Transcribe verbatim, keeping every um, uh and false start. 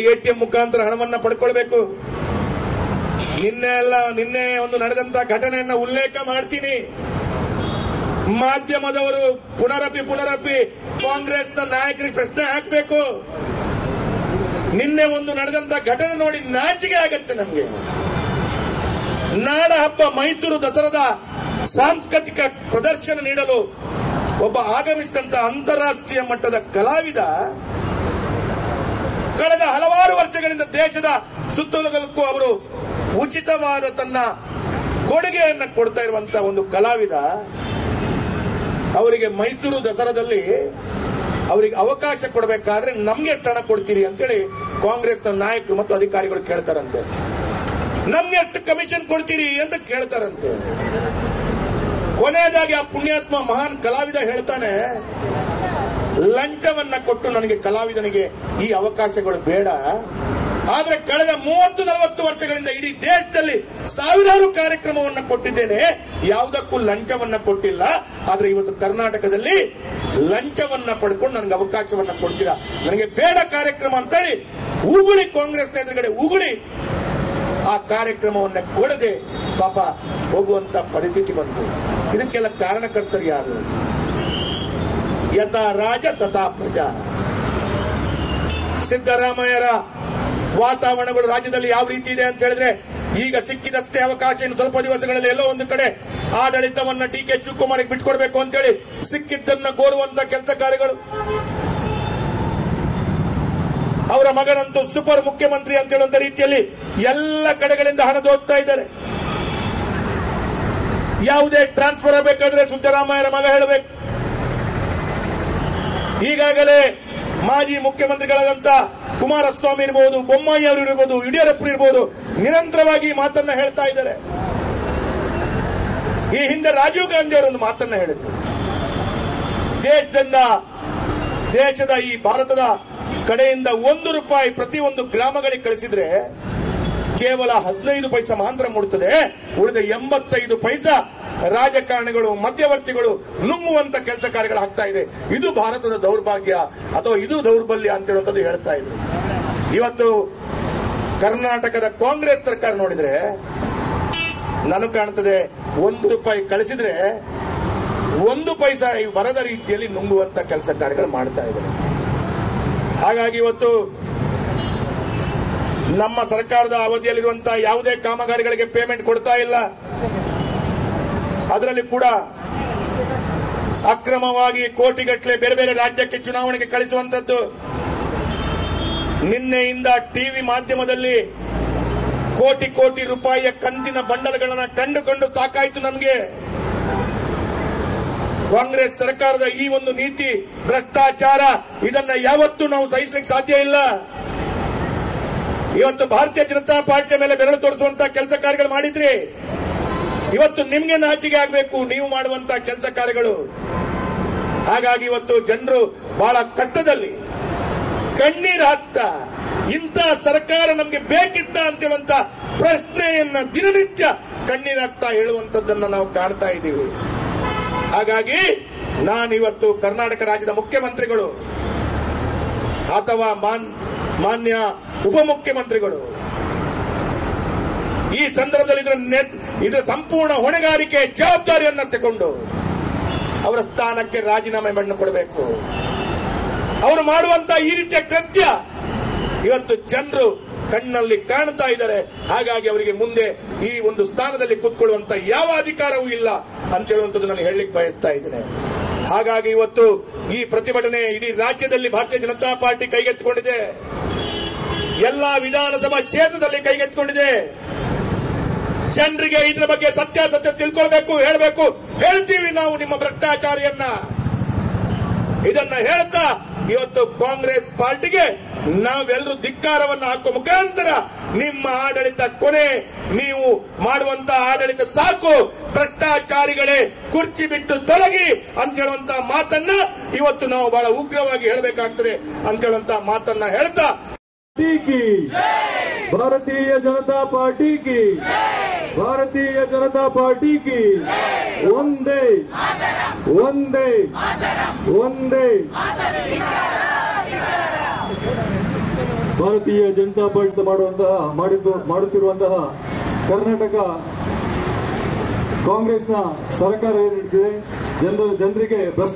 ATM ಮುಖಾಂತರ ಹಣವನ್ನ ಪಡ್ಕೊಳ್ಬೇಕು. ನಿನ್ನೆ ಅಲ್ಲ ನಿನ್ನೆ ಒಂದು ನಡೆದಂತ ಘಟನೆಯನ್ನ ಉಲ್ಲೇಖ ಮಾಡ್ತೀನಿ. ಮಾಧ್ಯಮದವರು ಪುನರಪಿ ಪುನರಪಿ ಕಾಂಗ್ರೆಸ್ನ ನಾಯಕರಿಗೆ ಪ್ರಶ್ನೆ ಹಾಕಬೇಕು. ನಿನ್ನೆ ಒಂದು ನಡೆದಂತ ಘಟನೆ ನೋಡಿ ನಾಚಿಕೆ ಆಗತ್ತೆ ನಮ್ಗೆ. ನಾಡ ಹಬ್ಬ ಮೈಸೂರು ದಸರಾದ ಸಾಂಸ್ಕೃತಿಕ ಪ್ರದರ್ಶನ ನೀಡಲು ಒಬ್ಬ ಆಗಮಿಸಿದಂತ ಅಂತಾರಾಷ್ಟ್ರೀಯ ಮಟ್ಟದ ಕಲಾವಿದ ಕಳೆದ ಹಲವಾರು ವರ್ಷಗಳಿಂದ ದೇಶದ ಸುತ್ತಲಕ್ಕೂ ಅವರು ಉಚಿತವಾದ ತನ್ನ ಕೊಡುಗೆಯನ್ನು ಕೊಡ್ತಾ ಇರುವಂತಹ ಒಂದು ಕಲಾವಿದ ಅವರಿಗೆ ಮೈಸೂರು ದಸರಾದಲ್ಲಿ ಅವರಿಗೆ ಅವಕಾಶ ಕೊಡಬೇಕಾದ್ರೆ ನಮ್ಗೆ ಎಷ್ಟು ಹಣ ಕೊಡ್ತೀರಿ ಅಂತೇಳಿ ಕಾಂಗ್ರೆಸ್ನ ನಾಯಕರು ಮತ್ತು ಅಧಿಕಾರಿಗಳು ಕೇಳ್ತಾರಂತೆ. ನಮ್ಗೆ ಎಷ್ಟು ಕಮಿಷನ್ ಕೊಡ್ತೀರಿ ಅಂತ ಕೇಳ್ತಾರಂತೆ. ಕೊನೆಯದಾಗಿ ಆ ಪುಣ್ಯಾತ್ಮ ಮಹಾನ್ ಕಲಾವಿದ ಹೇಳ್ತಾನೆ, ಲಂಚವನ್ನ ಕೊಟ್ಟು ನನಗೆ ಕಲಾವಿದನಿಗೆ ಈ ಅವಕಾಶಗಳು ಬೇಡ. ಆದ್ರೆ ಕಳೆದ ಮೂವತ್ತು ನಲವತ್ತು ವರ್ಷಗಳಿಂದ ಇಡೀ ದೇಶದಲ್ಲಿ ಸಾವಿರಾರು ಕಾರ್ಯಕ್ರಮವನ್ನ ಕೊಟ್ಟಿದ್ದೇನೆ, ಯಾವುದಕ್ಕೂ ಲಂಚವನ್ನ ಕೊಟ್ಟಿಲ್ಲ. ಆದ್ರೆ ಇವತ್ತು ಕರ್ನಾಟಕದಲ್ಲಿ ಲಂಚವನ್ನ ಪಡ್ಕೊಂಡು ನನಗೆ ಅವಕಾಶವನ್ನ ಕೊಡ್ತೀರಾ, ನನಗೆ ಬೇಡ ಕಾರ್ಯಕ್ರಮ ಅಂತೇಳಿ ಉಗುಳಿ ಕಾಂಗ್ರೆಸ್ನ ಎದುರುಗಡೆ ಉಗುಳಿ ಆ ಕಾರ್ಯಕ್ರಮವನ್ನ ಕೊಡದೆ ಪಾಪ ಹೋಗುವಂತ ಪರಿಸ್ಥಿತಿ ಬಂತು. ಇದಕ್ಕೆಲ್ಲ ಕಾರಣಕರ್ತರು ಯಾರು? ಯಥಾ ರಾಜ ತಥಾ ಪ್ರಜಾ. ಸಿದ್ದರಾಮಯ್ಯರ ವಾತಾವರಣಗಳು ರಾಜ್ಯದಲ್ಲಿ ಯಾವ ರೀತಿ ಇದೆ ಅಂತ ಹೇಳಿದ್ರೆ, ಈಗ ಸಿಕ್ಕಿದಷ್ಟೇ ಅವಕಾಶ ಇನ್ನು ಸ್ವಲ್ಪ ದಿವಸಗಳಲ್ಲಿ ಎಲ್ಲೋ ಒಂದು ಕಡೆ ಆಡಳಿತವನ್ನ ಡಿ ಕೆ ಶಿವಕುಮಾರ್ಗೆ ಬಿಟ್ಕೊಡ್ಬೇಕು ಅಂತೇಳಿ ಸಿಕ್ಕಿದ್ದನ್ನ ಗೋರುವಂತ ಕೆಲಸ ಕಾರ್ಯಗಳು. ಅವರ ಮಗನಂತೂ ಸೂಪರ್ ಮುಖ್ಯಮಂತ್ರಿ ಅಂತ ಹೇಳುವಂತ ರೀತಿಯಲ್ಲಿ ಎಲ್ಲ ಕಡೆಗಳಿಂದ ಹಣ ದೋಗ್ತಾ ಇದ್ದಾರೆ. ಯಾವುದೇ ಟ್ರಾನ್ಸ್ಫರ್ ಆಗಬೇಕಾದ್ರೆ ಸಿದ್ದರಾಮಯ್ಯರ ಮಗ ಹೇಳಬೇಕು. ಈಗಾಗಲೇ ಮಾಜಿ ಮುಖ್ಯಮಂತ್ರಿಗಳಾದಂತ ಕುಮಾರಸ್ವಾಮಿ ಇರಬಹುದು, ಬೊಮ್ಮಾಯಿ ಅವರು ಇರಬಹುದು, ಯಡಿಯೂರಪ್ಪ ಇರಬಹುದು, ನಿರಂತರವಾಗಿ ಮಾತನ್ನ ಹೇಳ್ತಾ ಇದ್ದಾರೆ. ಈ ಹಿಂದೆ ರಾಜೀವ್ ಗಾಂಧಿ ಅವರೊಂದು ಮಾತನ್ನ ಹೇಳಿದ್ರು, ದೇಶದಿಂದ ದೇಶದ ಈ ಭಾರತದ ಕಡೆಯಿಂದ ಒಂದು ರೂಪಾಯಿ ಪ್ರತಿ ಒಂದು ಗ್ರಾಮಗಳಿಗೆ ಕಳಿಸಿದ್ರೆ ಕೇವಲ ಹದಿನೈದು ಪೈಸಾ ಮಾತ್ರ ಮೂಡುತ್ತದೆ, ಉಳಿದ ಎಂಬತ್ತೈದು ಪೈಸಾ ರಾಜಕಾರಣಿಗಳು ಮಧ್ಯವರ್ತಿಗಳು ನುಂಗುವಂತ ಕೆಲಸ ಕಾರ್ಯಗಳು ಆಗ್ತಾ ಇದೆ. ಇದು ಭಾರತದ ದೌರ್ಭಾಗ್ಯ ಅಥವಾ ಇದು ದೌರ್ಬಲ್ಯ ಅಂತ ಹೇಳುವಂಥದ್ದು ಹೇಳ್ತಾ ಇದ್ರು. ಇವತ್ತು ಕರ್ನಾಟಕದ ಕಾಂಗ್ರೆಸ್ ಸರ್ಕಾರ ನೋಡಿದ್ರೆ ನನಗೆ ಕಾಣ್ತದೆ, ಒಂದು ರೂಪಾಯಿ ಕಳಿಸಿದ್ರೆ ಒಂದು ಪೈಸಾ ಬರದ ರೀತಿಯಲ್ಲಿ ನುಂಗುವಂತ ಕೆಲಸ ಕಾರ್ಯಗಳು ಮಾಡ್ತಾ ಇದ್ದಾರೆ. ಹಾಗಾಗಿ ಇವತ್ತು ನಮ್ಮ ಸರ್ಕಾರದ ಅವಧಿಯಲ್ಲಿರುವಂತಹ ಯಾವುದೇ ಕಾಮಗಾರಿಗಳಿಗೆ ಪೇಮೆಂಟ್ ಕೊಡ್ತಾ ಇಲ್ಲ. ಅದರಲ್ಲಿ ಕೂಡ ಅಕ್ರಮವಾಗಿ ಕೋಟಿಗಟ್ಟಲೆ ಬೇರೆ ಬೇರೆ ರಾಜ್ಯಕ್ಕೆ ಚುನಾವಣೆಗೆ ಕಳಿಸುವಂತದ್ದು. ನಿನ್ನೆಯಿಂದ ಟಿವಿ ಮಾಧ್ಯಮದಲ್ಲಿ ಕೋಟಿ ಕೋಟಿ ರೂಪಾಯಿಯ ಕಂತಿನ ಬಂಡಲ್ಗಳನ್ನ ಕಂಡುಕೊಂಡು ಸಾಕಾಯಿತು ನಮಗೆ. ಕಾಂಗ್ರೆಸ್ ಸರ್ಕಾರದ ಈ ಒಂದು ನೀತಿ ಭ್ರಷ್ಟಾಚಾರ ಇದನ್ನ ಯಾವತ್ತೂ ನಾವು ಸಹಿಸಲಿಕ್ಕೆ ಸಾಧ್ಯ ಇಲ್ಲ. ಇವತ್ತು ಭಾರತೀಯ ಜನತಾ ಪಾರ್ಟಿಯ ಮೇಲೆ ಬೆರಳು ತೋರಿಸುವಂತಹ ಕೆಲಸ ಕಾರ್ಯಗಳು ಮಾಡಿದ್ರಿ, ಇವತ್ತು ನಿಮ್ಗೆ ನಾಚಿಕೆ ಆಗಬೇಕು ನೀವು ಮಾಡುವಂತಹ ಕೆಲಸ ಕಾರ್ಯಗಳು. ಹಾಗಾಗಿ ಇವತ್ತು ಜನರು ಬಹಳ ಕಷ್ಟದಲ್ಲಿ ಕಣ್ಣೀರು ಹಾಕ್ತಾ ಇಂಥ ಸರ್ಕಾರ ನಮ್ಗೆ ಬೇಕಿತ್ತ ಅಂತ ಹೇಳುವಂತ ಪ್ರಶ್ನೆಯನ್ನ ದಿನನಿತ್ಯ ಕಣ್ಣೀರಾಗ್ತಾ ಹೇಳುವಂತದ್ದನ್ನ ನಾವು ಕಾಣ್ತಾ ಇದ್ದೀವಿ. ಹಾಗಾಗಿ ನಾನಿವತ್ತು ಕರ್ನಾಟಕ ರಾಜ್ಯದ ಮುಖ್ಯಮಂತ್ರಿಗಳು ಅಥವಾ ಮಾನ್ಯ ಉಪಮುಖ್ಯಮಂತ್ರಿಗಳು ಈ ಸಂದರ್ಭದಲ್ಲಿ ಇದರ ಇದರ ಸಂಪೂರ್ಣ ಹೊಣೆಗಾರಿಕೆ ಜವಾಬ್ದಾರಿಯನ್ನ ತಗೊಂಡು ಅವರ ಸ್ಥಾನಕ್ಕೆ ರಾಜೀನಾಮೆ ಮಾಡಿ ಕೊಡಬೇಕು. ಅವರು ಮಾಡುವಂತ ಈ ರೀತಿಯ ಕೃತ್ಯ ಇವತ್ತು ಜನರು ಕಣ್ಣಲ್ಲಿ ಕಾಣ್ತಾ ಇದ್ದಾರೆ. ಹಾಗಾಗಿ ಅವರಿಗೆ ಮುಂದೆ ಈ ಒಂದು ಸ್ಥಾನದಲ್ಲಿ ಕೂತ್ಕೊಳ್ಳುವಂತ ಯಾವ ಅಧಿಕಾರವೂ ಇಲ್ಲ ಅಂತ ಹೇಳುವಂಥದ್ದು ನಾನು ಹೇಳಲಿಕ್ಕೆ ಬಯಸ್ತಾ ಇದ್ದೇನೆ. ಹಾಗಾಗಿ ಇವತ್ತು ಈ ಪ್ರತಿಭಟನೆ ಇಡೀ ರಾಜ್ಯದಲ್ಲಿ ಭಾರತೀಯ ಜನತಾ ಪಾರ್ಟಿ ಕೈಗೆತ್ತಿಕೊಂಡಿದೆ, ಎಲ್ಲಾ ವಿಧಾನಸಭಾ ಕ್ಷೇತ್ರದಲ್ಲಿ ಕೈಗೆತ್ತಿಕೊಂಡಿದೆ. ಜನರಿಗೆ ಇದರ ಬಗ್ಗೆ ಸತ್ಯಾಸತ್ಯ ತಿಳ್ಕೊಳ್ಬೇಕು, ಹೇಳಬೇಕು. ಹೇಳ್ತೀವಿ ನಾವು ನಿಮ್ಮ ಭ್ರಷ್ಟಾಚಾರಿಯನ್ನ. ಇದನ್ನ ಹೇಳ್ತಾ ಇವತ್ತು ಕಾಂಗ್ರೆಸ್ ಪಾರ್ಟಿಗೆ ನಾವೆಲ್ಲರೂ ಧಿಕ್ಕಾರವನ್ನು ಹಾಕುವ ಮುಖಾಂತರ ನಿಮ್ಮ ಆಡಳಿತ ಕೊನೆ, ನೀವು ಮಾಡುವಂತ ಆಡಳಿತ ಸಾಕು, ಭ್ರಷ್ಟಾಚಾರಿಗಳೇ ಕುರ್ಚಿ ಬಿಟ್ಟು ತೊಲಗಿ ಅಂತ ಹೇಳುವಂತ ಮಾತನ್ನ ಇವತ್ತು ನಾವು ಬಹಳ ಉಗ್ರವಾಗಿ ಹೇಳಬೇಕಾಗ್ತದೆ ಅಂತ ಹೇಳುವಂತ ಮಾತನ್ನ ಹೇಳ್ತಾ ಭಾರತೀಯ ಜನತಾ ಪಾರ್ಟಿ ಕಿ ಭಾರತೀಯ ಜನತಾ ಪಾರ್ಟಿ ಕಿ ಒಂದೇ ಒಂದೇ ಒಂದೇ ಭಾರತೀಯ ಜನತಾ ಪಾರ್ಟಿ ಮಾಡುವಂತಹ ಮಾಡಿದ್ದು ಮಾಡುತ್ತಿರುವಂತಹ ಕರ್ನಾಟಕ ಕಾಂಗ್ರೆಸ್ನ ಸರ್ಕಾರ ಏನಿದೆ ಜನರ ಜನರಿಗೆ ಭ್ರಷ್ಟ